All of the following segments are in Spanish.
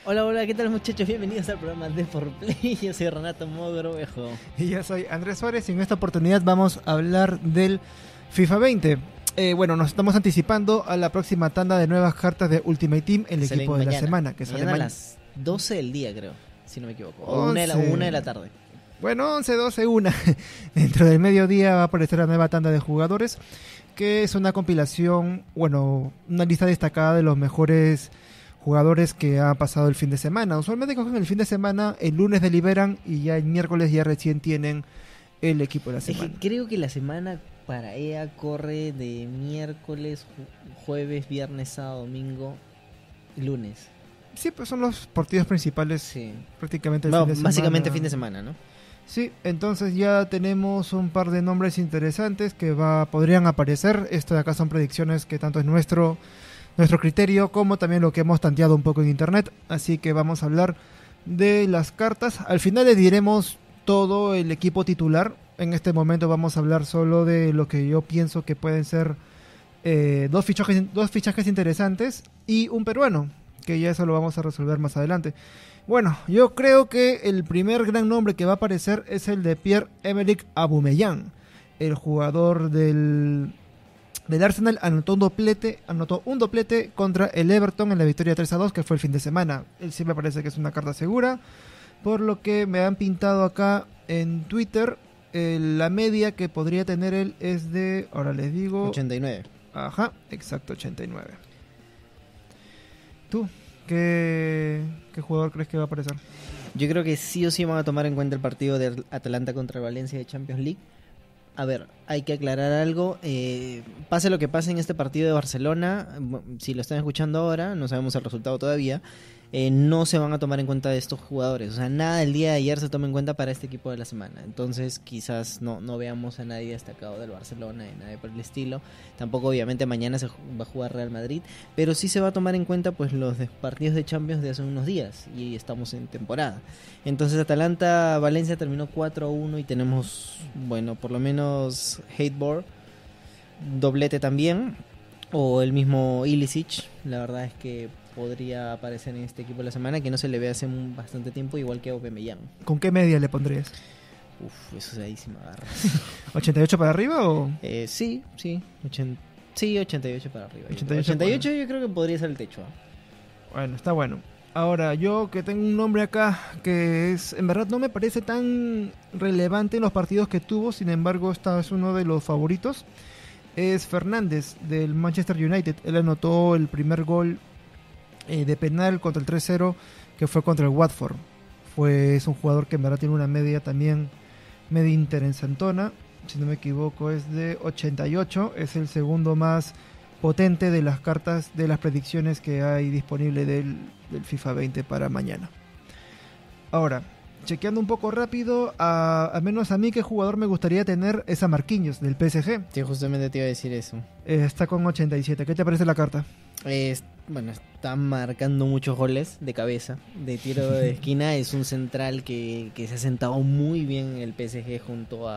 Hola, hola, ¿qué tal muchachos? Bienvenidos al programa de 4Play. Yo soy Renato Mogrovejo. Y yo soy Andrés Suárez y en esta oportunidad vamos a hablar del FIFA 20. Nos estamos anticipando a la próxima tanda de nuevas cartas de Ultimate Team, el equipo de la semana. Que sale mañana a las 12 del día, creo, si no me equivoco. O 11. una de la tarde. Bueno, 11, 12, 1. Dentro del mediodía va a aparecer la nueva tanda de jugadores, que es una compilación, una lista destacada de los mejores jugadores que han pasado el fin de semana. Usualmente cogen el fin de semana, el lunes deliberan y ya el miércoles ya recién tienen el equipo de la semana. Es que creo que la semana para EA corre de miércoles, jueves, viernes, sábado, domingo, lunes. Sí, pues son los partidos principales, Sí. prácticamente el Bueno, fin de semana. básicamente fin de semana, ¿no? Sí, entonces ya tenemos un par de nombres interesantes que podrían aparecer. Esto de acá son predicciones que tanto es nuestro criterio como también lo que hemos tanteado un poco en internet. Así que vamos a hablar de las cartas. Al final les diremos todo el equipo titular. En este momento vamos a hablar solo de lo que yo pienso que pueden ser dos fichajes interesantes y un peruano, que ya eso lo vamos a resolver más adelante. Bueno, yo creo que el primer gran nombre que va a aparecer es el de Pierre-Emerick Aubameyang, el jugador del Arsenal. Anotó un doblete contra el Everton en la victoria 3-2, que fue el fin de semana. Él sí me parece que es una carta segura, por lo que me han pintado acá en Twitter. La media que podría tener él es de, ahora les digo, 89. Ajá, exacto, 89. ¿Tú qué jugador crees que va a aparecer? Yo creo que sí o sí van a tomar en cuenta el partido de Atalanta contra Valencia de Champions League. A ver, hay que aclarar algo. Pase lo que pase en este partido de Barcelona, si lo están escuchando ahora, no sabemos el resultado todavía, no se van a tomar en cuenta de estos jugadores. O sea, nada del día de ayer se toma en cuenta para este equipo de la semana. Entonces quizás no veamos a nadie destacado del Barcelona y nadie por el estilo. Tampoco obviamente mañana se va a jugar Real Madrid, pero sí se va a tomar en cuenta pues los partidos de Champions de hace unos días y estamos en temporada. Entonces Atalanta-Valencia terminó 4-1 y tenemos, por lo menos Hateboard, doblete también, o el mismo Ilicic. La verdad es que podría aparecer en este equipo de la semana, que no se le ve hace bastante tiempo, igual que Aubameyang. ¿Con qué media le pondrías? Eso es ahí sí me agarra. ¿88 para arriba o...? Sí, 88 para arriba. 88 yo creo que podría ser el techo. Bueno, está bueno. Ahora, yo que tengo un nombre acá que en verdad no me parece tan relevante en los partidos que tuvo, sin embargo, esta es uno de los favoritos. Es Fernández del Manchester United. Él anotó el primer gol de penal contra el 3-0, que fue contra el Watford. Es un jugador que en verdad tiene una media también media interesantona. Si no me equivoco es de 88. Es el segundo más potente de las cartas de las predicciones que hay disponible del FIFA 20 para mañana. Ahora, chequeando un poco rápido, al menos a mí, ¿qué jugador me gustaría tener? Es a Marquinhos del PSG. Sí, justamente te iba a decir eso. Está con 87. ¿Qué te parece la carta? Está marcando muchos goles de cabeza, de tiro de esquina. Es un central que se ha sentado muy bien en el PSG junto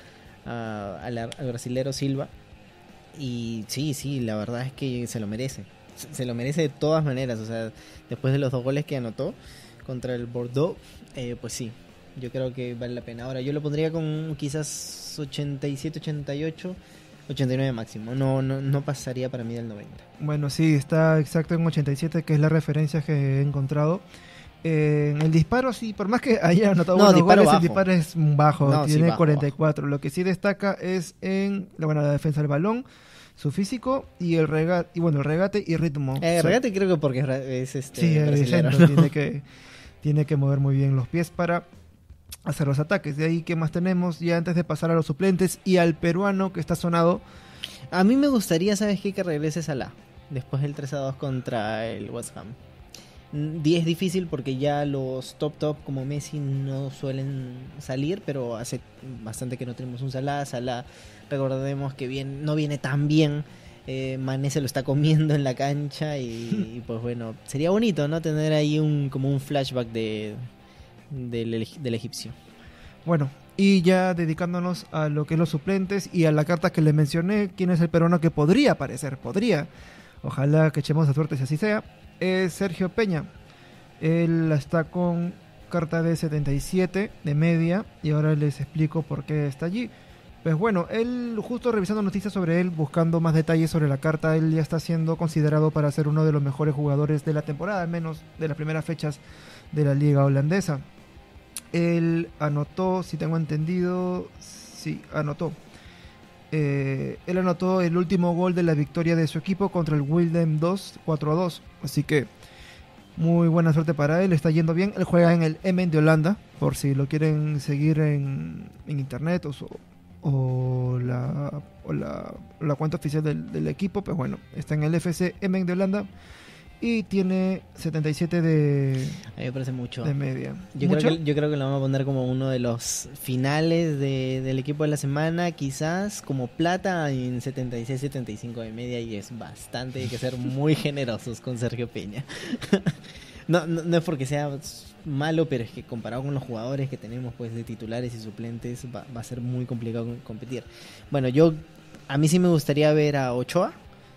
al brasilero Silva. Y sí, la verdad es que se lo merece. Se lo merece de todas maneras. O sea, después de los 2 goles que anotó contra el Bordeaux, pues sí, yo creo que vale la pena. Ahora, yo lo pondría con quizás 87, 88, 89 máximo. No pasaría para mí del 90. Bueno, sí, está exacto en 87, que es la referencia que he encontrado. En el disparo, sí, por más que haya anotado buenos goles, el disparo es bajo, tiene 44. Bajo. Lo que sí destaca es en la defensa del balón, su físico y el regate, el regate y ritmo. El regate creo que porque es sí, brasilero, ¿no? tiene que mover muy bien los pies para hacer los ataques. De ahí, ¿qué más tenemos? Ya antes de pasar a los suplentes y al peruano que está sonado. A mí me gustaría, ¿sabes qué? Que regrese Salah después del 3-2 contra el West Ham. Es difícil porque ya los top como Messi no suelen salir, pero hace bastante que no tenemos un Salah. Recordemos que no viene tan bien. Mané se lo está comiendo en la cancha y pues sería bonito, ¿no? Tener ahí como un flashback del egipcio. Bueno, y ya dedicándonos a lo que es los suplentes y a la carta que le mencioné, ¿quién es el peruano que podría aparecer? Ojalá que echemos a suerte si así sea. Es Sergio Peña. Él está con carta de 77 de media y ahora les explico por qué está allí. Pues bueno, él, justo revisando noticias sobre él, buscando más detalles sobre la carta, él ya está siendo considerado para ser uno de los mejores jugadores de la temporada, al menos de las primeras fechas de la liga holandesa. Él anotó, si tengo entendido, sí, anotó. Él anotó el último gol de la victoria de su equipo contra el Willem 2, 4-2. Así que muy buena suerte para él, está yendo bien. Él juega en el Emmen de Holanda, por si lo quieren seguir en internet o la cuenta oficial del equipo. Pues bueno, está en el FC Emmen de Holanda y tiene 77 A mí me parece mucho. de media. Yo creo que lo vamos a poner como uno de los finales del equipo de la semana, quizás como plata en 76-75 de media, y es bastante. Hay que ser muy generosos con Sergio Peña. No es porque sea malo, pero es que comparado con los jugadores que tenemos pues de titulares y suplentes va a ser muy complicado competir. Bueno, a mí sí me gustaría ver a Ochoa,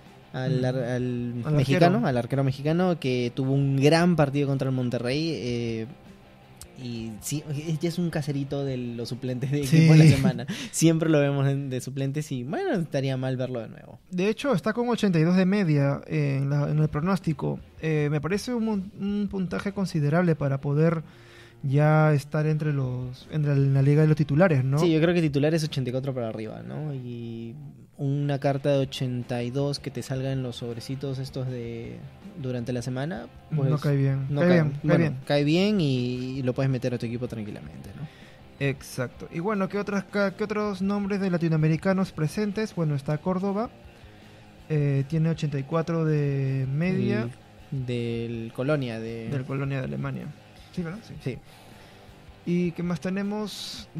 al mexicano, al arquero mexicano, que tuvo un gran partido contra el Monterrey, y sí, ya es un caserito de los suplentes de equipo de la semana. Siempre lo vemos de suplentes y bueno, estaría mal verlo de nuevo. De hecho, está con 82 de media en el pronóstico. Me parece un puntaje considerable para poder ya estar en la liga de los titulares, ¿no? Sí, yo creo que titular es 84 para arriba, ¿no? Y una carta de 82 que te salga en los sobrecitos estos durante la semana, pues no cae bien. Cae bien y lo puedes meter a tu equipo tranquilamente, ¿no? Exacto. Y bueno, ¿qué otros nombres de latinoamericanos presentes? Bueno, está Córdoba, tiene 84 de media. Del Colonia del Colonia de Alemania. Sí, ¿verdad? Sí. ¿Y qué más tenemos?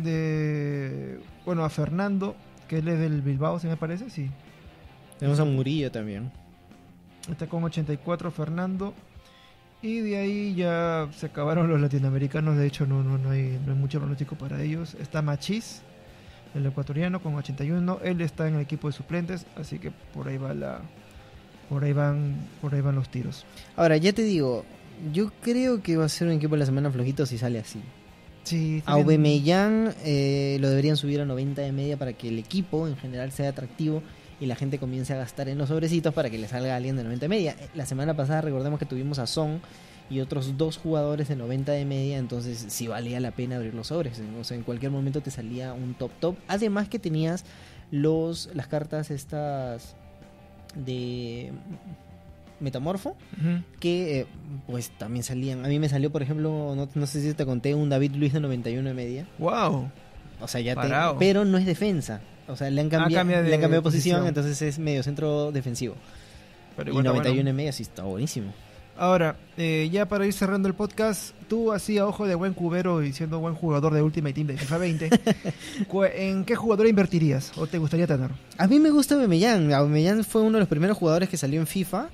A Fernando, que él es del Bilbao, ¿se me parece? Sí. Tenemos a Murillo también. Está con 84 Fernando. Y de ahí ya se acabaron los latinoamericanos. De hecho, no hay mucho pronóstico para ellos. Está Machís, el ecuatoriano, con 81. Él está en el equipo de suplentes, así que por ahí van los tiros. Ahora, ya te digo, yo creo que va a ser un equipo de la semana flojito si sale así. Sí, a Aubameyang lo deberían subir a 90 de media para que el equipo en general sea atractivo y la gente comience a gastar en los sobrecitos para que le salga alguien de 90 de media. La semana pasada recordemos que tuvimos a Son y otros 2 jugadores de 90 de media, entonces sí valía la pena abrir los sobres. O sea, en cualquier momento te salía un top. Además que tenías las cartas estas de Metamorfo, que pues también salían. A mí me salió, por ejemplo, no sé si te conté, un David Luiz de 91 de media. ¡Wow! O sea, pero no es defensa. O sea, le han cambiado posición, entonces es medio centro defensivo. Pero y 91 de media sí está buenísimo. Ahora, ya para ir cerrando el podcast, tú así a ojo de buen cubero y siendo buen jugador de Ultimate Team de FIFA 20, ¿en qué jugador invertirías o te gustaría tener? A mí me gusta Aubameyang. Aubameyang fue uno de los primeros jugadores que salió en FIFA,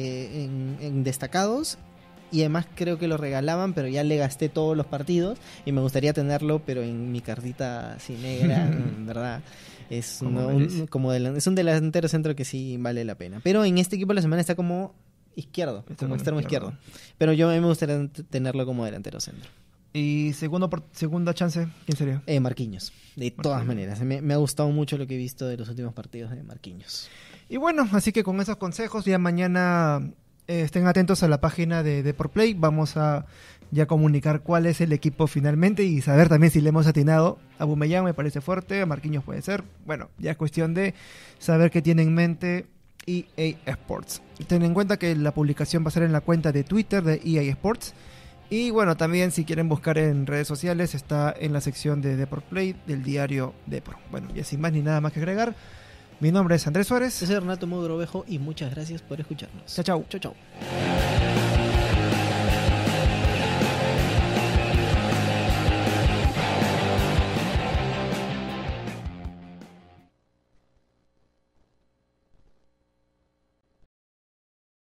en destacados, y además creo que lo regalaban, pero ya le gasté todos los partidos y me gustaría tenerlo, pero en mi cartita así negra, en verdad. Es un delantero centro que sí vale la pena. Pero en este equipo de la semana está como extremo izquierdo. Pero a mí me gustaría tenerlo como delantero centro. ¿Y segunda chance, quién sería? Marquinhos, de todas maneras. Me ha gustado mucho lo que he visto de los últimos partidos de Marquinhos. Y bueno, así que con esos consejos, ya mañana estén atentos a la página de Deportplay. Vamos a ya comunicar cuál es el equipo finalmente y saber también si le hemos atinado. A Aubameyang me parece fuerte, a Marquinhos puede ser. Bueno, ya es cuestión de saber qué tiene en mente EA Sports. Ten en cuenta que la publicación va a ser en la cuenta de Twitter de EA Sports. Y bueno, también si quieren buscar en redes sociales, está en la sección de Deportplay del diario Depor. Bueno, y sin más ni nada más que agregar, mi nombre es Andrés Suárez. Yo soy Renato Mogrovejo y muchas gracias por escucharnos. Chao, chao. Chao, chao.